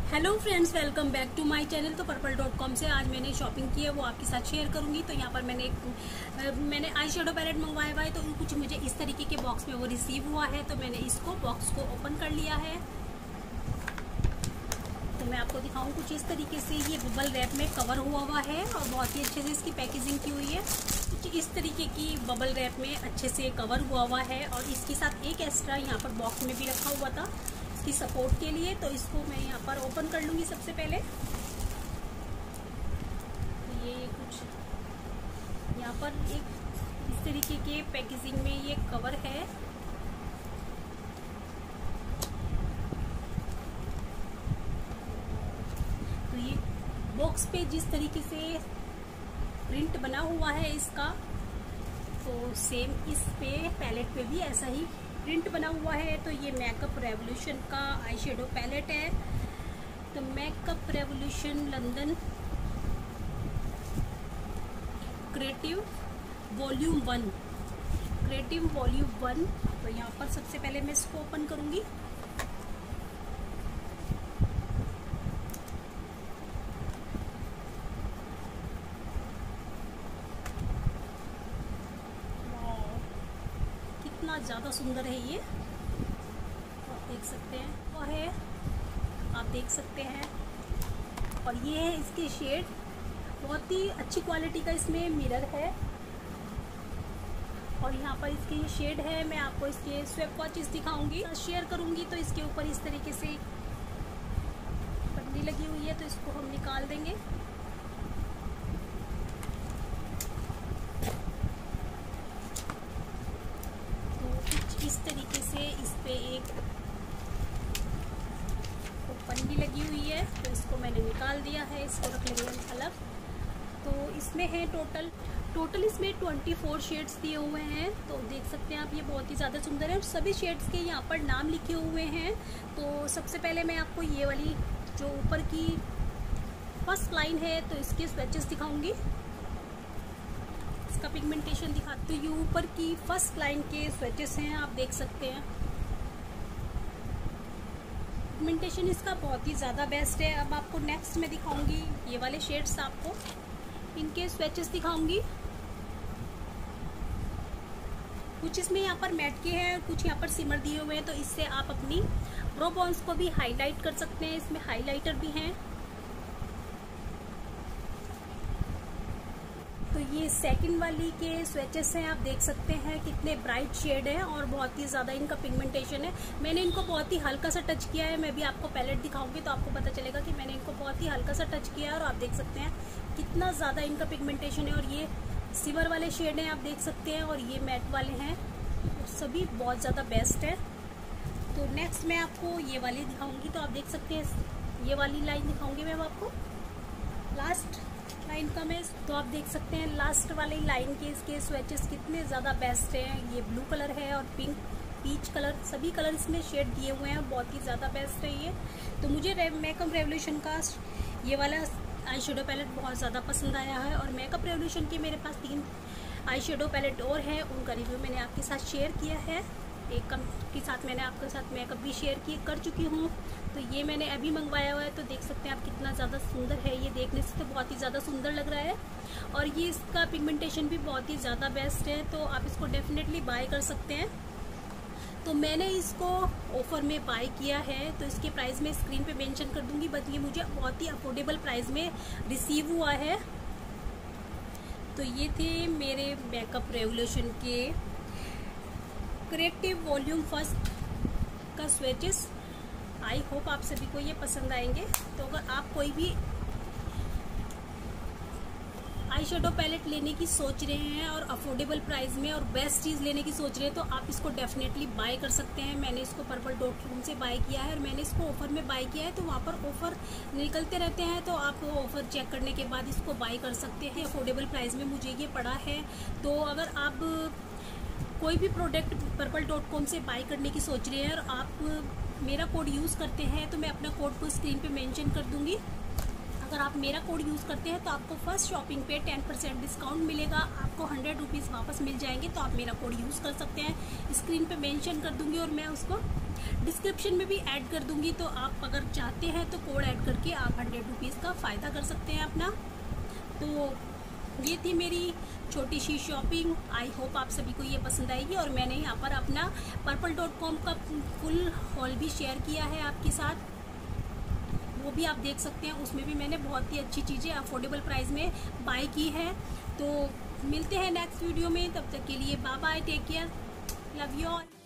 Hello friends, welcome back to my channel. तो purple.com से आज मैंने शॉपिंग की है, वो आपके साथ शेयर करूंगी। तो यहाँ पर मैंने आई शेडो पैलेट मंगवाया हुआ है। तो कुछ मुझे इस तरीके के बॉक्स में वो रिसीव हुआ है। तो मैंने इसको बॉक्स को ओपन कर लिया है। तो मैं आपको दिखाऊं, कुछ इस तरीके से ये बबल रैप में कवर हुआ है और बहुत ही अच्छे से इसकी पैकेजिंग की हुई है। कुछ इस तरीके की बबल रैप में अच्छे से कवर हुआ है और इसके साथ एक एक्स्ट्रा यहाँ पर बॉक्स में भी रखा हुआ था की सपोर्ट के लिए। तो इसको मैं यहाँ पर ओपन कर लूंगी सबसे पहले। तो ये कुछ यहाँ पर एक इस तरीके के पैकेजिंग में ये कवर है। तो ये बॉक्स पे जिस तरीके से प्रिंट बना हुआ है इसका, तो सेम इस पे पैलेट पे भी ऐसा ही प्रिंट बना हुआ है। तो ये मेकअप रेवोल्यूशन का आई शेडो पैलेट है। तो makeup revolution London creative volume 1, creative volume 1। तो यहाँ पर सबसे पहले मैं इसको ओपन करूंगी। कितना ज़्यादा सुंदर है ये, आप देख सकते हैं। वो है, आप देख सकते हैं। और ये है इसके शेड, बहुत ही अच्छी क्वालिटी का इसमें मिरर है। और यहाँ पर इसके ये शेड है। मैं आपको इसके स्वैप वॉचेस दिखाऊंगी, शेयर करूंगी। तो इसके ऊपर इस तरीके से पन्नी लगी हुई है, तो इसको हम निकाल देंगे। इस तरीके से इस पे एक पन्नी लगी हुई है, तो इसको मैंने निकाल दिया है। इसको रख लेंगे हम अलग। तो इसमें है टोटल इसमें 24 शेड्स दिए हुए हैं। तो देख सकते हैं आप, ये बहुत ही ज़्यादा सुंदर है और सभी शेड्स के यहाँ पर नाम लिखे हुए हैं। तो सबसे पहले मैं आपको ये वाली जो ऊपर की फर्स्ट लाइन है, तो इसके स्वेचेस दिखाऊंगी, इसका पिगमेंटेशन दिखाते। तो ये ऊपर की फर्स्ट लाइन के स्वेचेस हैं, आप देख सकते हैं। पिगमेंटेशन इसका बहुत ही ज़्यादा बेस्ट है। अब आपको नेक्स्ट में दिखाऊंगी ये वाले शेड्स, आपको इनके स्वेचेस दिखाऊंगी। कुछ इसमें यहाँ पर मैट के हैं, कुछ यहाँ पर सिमर दिए हुए हैं। तो इससे आप अपनी ब्रो बोन्स को भी हाईलाइट कर सकते हैं। इसमें हाईलाइटर भी हैं। तो ये सेकंड वाली के स्वेचेस हैं, आप देख सकते हैं कितने ब्राइट शेड है और बहुत ही ज़्यादा इनका पिगमेंटेशन है। मैंने इनको बहुत ही हल्का सा टच किया है। मैं भी आपको पैलेट दिखाऊंगी तो आपको पता चलेगा कि मैंने इनको बहुत ही हल्का सा टच किया है। और आप देख सकते हैं कितना ज़्यादा इनका पिगमेंटेशन है। और ये सिवर वाले शेड हैं, आप देख सकते हैं। और ये मैट वाले हैं, सभी बहुत ज़्यादा बेस्ट है। तो नेक्स्ट मैं आपको ये वाली दिखाऊंगी। तो आप देख सकते हैं ये वाली लाइन दिखाऊंगी मैं आपको, लास्ट लाइन का मैं। तो आप देख सकते हैं लास्ट वाली लाइन के इसके स्वेचेस कितने ज़्यादा बेस्ट हैं। ये ब्लू कलर है और पिंक, पीच कलर, सभी कलर इसमें शेड दिए हुए हैं। बहुत ही ज़्यादा बेस्ट है ये। तो मुझे मेकअप रेवोल्यूशन का ये वाला आई शेडो पैलेट बहुत ज़्यादा पसंद आया है। और मेकअप रेवोल्यूशन के मेरे पास 3 आई शेडो पैलेट और हैं, उनका रिव्यू मैंने आपके साथ शेयर किया है। एक कम के साथ मैंने आपके साथ मेकअप भी शेयर कर चुकी हूँ। तो ये मैंने अभी मंगवाया हुआ है। तो देख सकते हैं आप कितना ज़्यादा सुंदर है। ये देखने से तो बहुत ही ज़्यादा सुंदर लग रहा है। और ये इसका पिगमेंटेशन भी बहुत ही ज़्यादा बेस्ट है। तो आप इसको डेफिनेटली बाय कर सकते हैं। तो मैंने इसको ऑफर में बाय किया है। तो इसके प्राइस मैं स्क्रीन पे मेंशन कर दूंगी, बट ये मुझे बहुत ही अफोर्डेबल प्राइस में रिसीव हुआ है। तो ये थे मेरे मेकअप रेवोल्यूशन के क्रिएटिव वॉल्यूम 1 का स्वेचेस। आई होप आप सभी को ये पसंद आएंगे। तो अगर आप कोई भी आई शेडो पैलेट लेने की सोच रहे हैं और अफोर्डेबल प्राइस में और बेस्ट चीज़ लेने की सोच रहे हैं, तो आप इसको डेफिनेटली बाय कर सकते हैं। मैंने इसको purple.com से बाय किया है और मैंने इसको ऑफर में बाय किया है। तो वहाँ पर ऑफर निकलते रहते हैं, तो आप ऑफर चेक करने के बाद इसको बाय कर सकते हैं। अफोर्डेबल प्राइस में मुझे ये पड़ा है। तो अगर आप कोई भी प्रोडक्ट purple.com से बाय करने की सोच रहे हैं और आप मेरा कोड यूज़ करते हैं, तो मैं अपना कोड को स्क्रीन पे मेंशन कर दूंगी। अगर आप मेरा कोड यूज़ करते हैं तो आपको फर्स्ट शॉपिंग पे 10% डिस्काउंट मिलेगा, आपको 100 रुपीज़ वापस मिल जाएंगे। तो आप मेरा कोड यूज़ कर सकते हैं, स्क्रीन पे मेंशन कर दूंगी और मैं उसको डिस्क्रिप्शन में भी ऐड कर दूंगी, तो आप अगर चाहते हैं तो कोड ऐड करके आप 100 रुपीज़ का फ़ायदा कर सकते हैं अपना। तो ये थी मेरी छोटी सी शॉपिंग। आई होप आप सभी को ये पसंद आएगी, और मैंने यहाँ पर अपना purple.com का फुल हॉल भी शेयर किया है आपके साथ, वो भी आप देख सकते हैं। उसमें भी मैंने बहुत ही अच्छी चीज़ें अफोर्डेबल प्राइस में बाय की है। तो मिलते हैं नेक्स्ट वीडियो में, तब तक के लिए bye bye, take care, love you all.